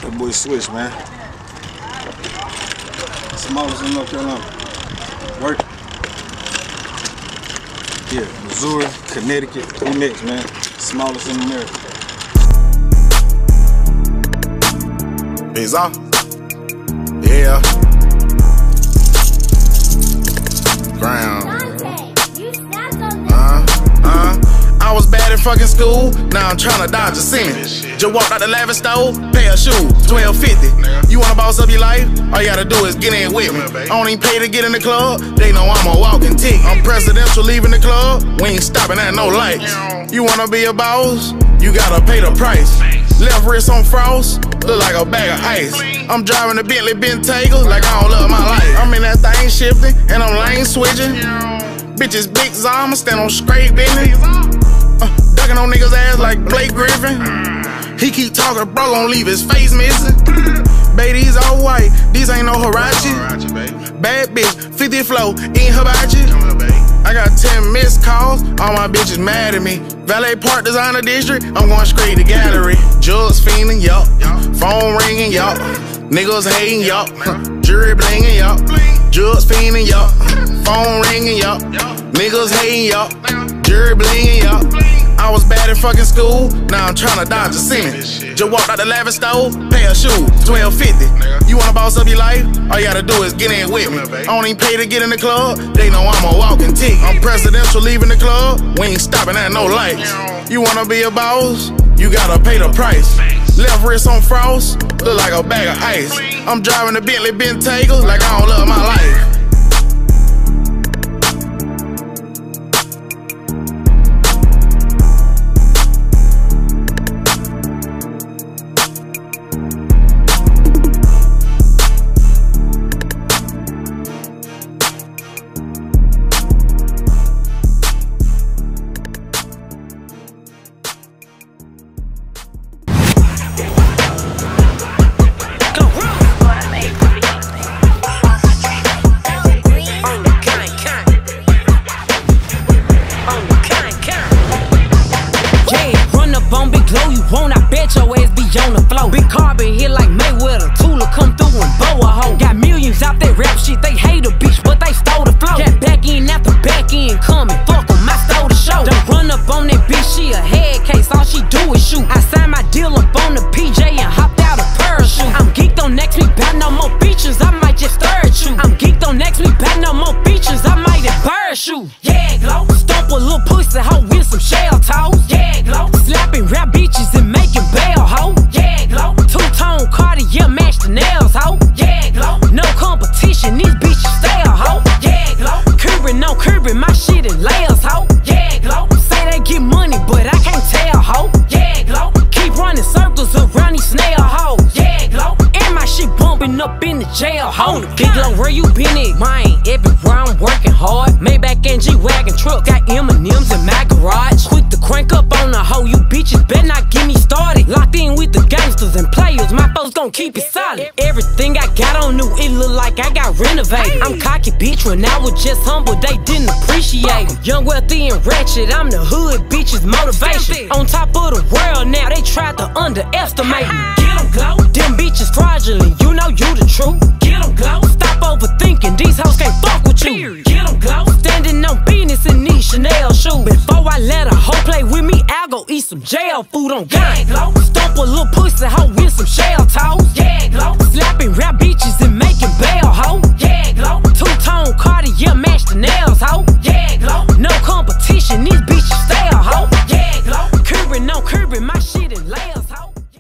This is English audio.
That boy Switch, man. Smallest in North Carolina. Work. Yeah, Missouri, Connecticut, we next, man. Smallest in America. He's off. Yeah. Ground. I was bad in fucking school, now I'm tryna dodge a semen. Just walked out the lavish store, pair of shoes, $12.50. You wanna boss up your life? All you gotta do is get in with me. I don't even pay to get in the club, they know I'm a walking ticket. I'm presidential leaving the club, we ain't stopping at no lights. You wanna be a boss? You gotta pay the price. Left wrist on frost, look like a bag of ice. I'm driving a Bentley Bentayga like I don't love my life. I'm in that thing shifting, and I'm lane switching. Bitches big Zama, stand on straight business. Ducking on niggas' ass like Blake Griffin. He keep talking, bro, gon' leave his face missing. Baby, these all white, these ain't no Hirachi. Bad bitch, 50 flow, eating hibachi. I got 10 missed calls, all my bitches mad at me. Valet Park Designer District, I'm going straight to gallery. Jugs fiending, yup. Phone ringing, yup. Niggas hating, yup. Jury blinging, yup. Jugs fiending, yup. Phone ringing, yup. Niggas hating, yup. Jury blinging, yup. I was bad in fucking school, now I'm tryna dodge a semen. Just walked out the lavish store, pair of shoes, $12.50. You wanna boss up your life? All you gotta do is get in with me. I don't even pay to get in the club, they know I'm a walking ticket. I'm presidential leaving the club, we ain't stopping at no lights. You wanna be a boss? You gotta pay the price. Left wrist on frost, look like a bag of ice. I'm driving a Bentley Bentayga like I don't love my life. Big carbon hit like Mayweather, Tula come through and bow a hoe. Got millions out that rap shit, they hate a bitch, but they stole the flow. Got back in after back in coming, fuck em, I stole the show. Don't run up on that bitch, she a head case, all she do is shoot. I signed my deal up on the PJ and hopped out a parachute. I'm geeked on next week, bout no more features, I might just stir at you. I'm geeked on next week, bout no more features, I might just parachute. Yeah, glow, stomp a little pussy hoe with some shell toes. Yeah, glow, slapping rap bitches and making bail hoe. Yeah, glow, two-tone Cartier match the nails hoe. Yeah, glow, no competition, these bitches stay a hoe. Yeah, glow, curbing no curbing, my shit in layers hoe. Yeah, glow, say they get money but I can't tell hoe. Yeah, glow, keep running circles around these snail hoes. Yeah, glow, and my shit bumping up in the jail hoe. Big Glow, where you been at? Mine, everywhere I'm working hard. Maybach and G-Wagon truck, got M&M's in my garage. Quick to crank up on the hoe, you bitches better not get me started. Locked in with the gangsters and players, my folks gon' keep it solid. Everything I got on new, it look like I got renovated. I'm cocky bitch, when I was just humble, they didn't appreciate it. Young, wealthy, and ratchet, I'm the hood bitches motivation. On top of the world now, they tried to underestimate me. Get 'em, Glow, them bitches fraudulent, you know you the truth. Get 'em, Glow, stop overthinking, these hoes can't fuck with you. Get 'em, Glow, standing on business in these Chanel shoes. Before I let a hoe play with me, I'll go eat some jail food on gang. Glow, stomp a little pussy hoe with some shell toes. Yeah, Glow, slapping rap bitches and making bail hoe.